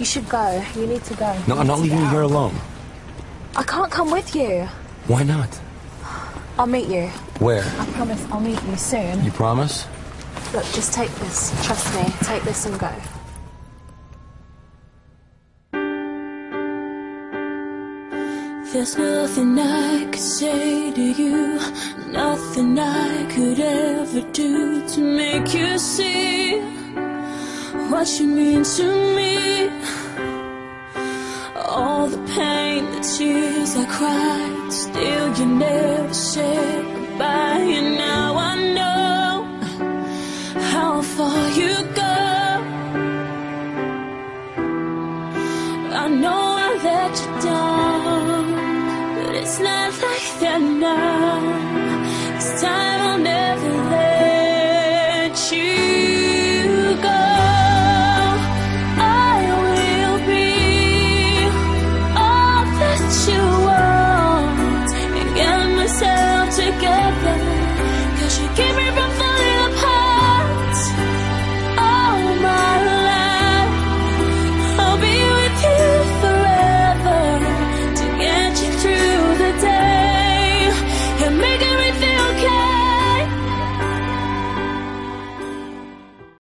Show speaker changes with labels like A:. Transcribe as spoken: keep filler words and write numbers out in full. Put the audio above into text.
A: You should go. You need to go.
B: No, I'm not leaving you here alone.
A: I can't come with you.
B: Why not?
A: I'll meet you.
B: Where?
A: I promise I'll meet you soon.
B: You promise?
A: Look, just take this. Trust me. Take this and go.
C: There's nothing I could say to you, nothing I could ever do to make you see what you mean to me. All the pain, the tears I cried, still you never said goodbye. And now I know how far you go. I know I let you down, but it's not like that now. It's time